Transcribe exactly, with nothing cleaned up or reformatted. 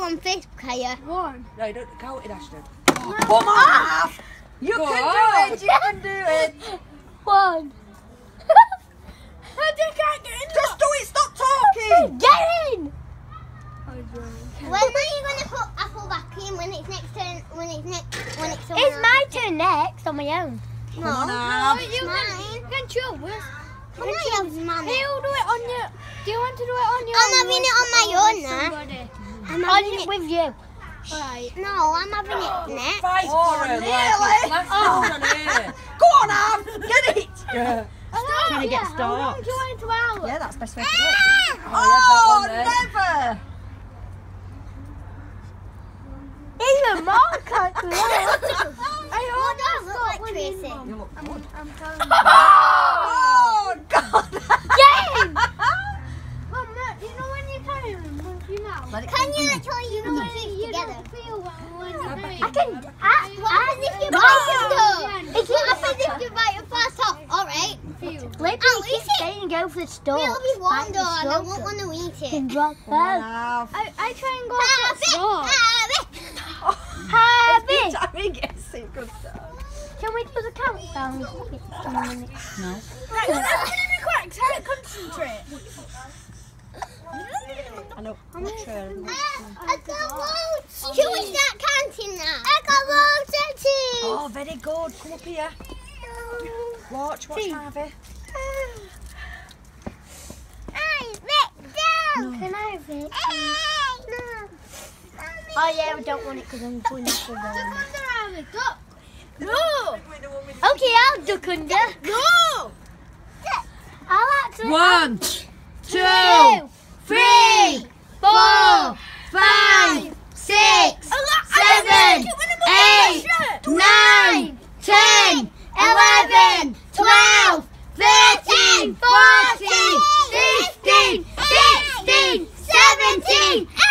on fifth, Kaya. One. No, you don't count it, Ashton. No. Come on! You Go can on. do it! You can do it! One. I just can't get in. Just do it! Stop talking! Get in! When When are you gonna put apple back in? When it's next turn? When it's next? When it's someone It's my turn next on my own. No, Come on no, now. it's you mine. can, you can choose. Well, no, you have mine. You do it on your. Do you want to do it on your? I'm own having or it on my with own now. somebody? I'm On having it it. with you. Alright. No, I'm having it next. Fight Oh, for it! nearly. Like, let's Oh. on here! Go on, Av! Get it! Yeah. Stop. Trying to get How long stopped. do you want to hour? Yeah, that's the best way to do it. Oh, Oh, yeah, that one there. never. Even more can't do that. I don't look like Tracy. You look good. I'm telling Oh, God! Get in! Mum, look, you know when you're carrying them with your mouth? Let it Can come you from actually You use know the when teeth you together? don't feel what when you're I carrying I can. them. I, What happens if you No. bite them though? Yeah, It's what happens if you bite them fast off. Alright. Feel. Maybe Oh, you keep is it? saying go for the store. It'll be warm Bite the though and I stalk won't up. want to eat You can it. drop Come on, that. Av. I, I try and go for the straw. Happy. Every time he gets it, good stuff. Can we do the countdown? In a minute? No. Right, I'm gonna be quick. Try to concentrate. I know. I'm sure. I got loads. Should we start counting now? I got loads of teeth. Oh, very good. Come up here. Watch, watch Harvey. I let down. Can I have it? No. Oh yeah, we don't want it because I'm going to go. No. Okay, I'll duck under. No. I'll actually. One, two, three, four, five, six, seven, eight, nine, ten, eleven, twelve, thirteen, fourteen, fifteen, sixteen, seventeen,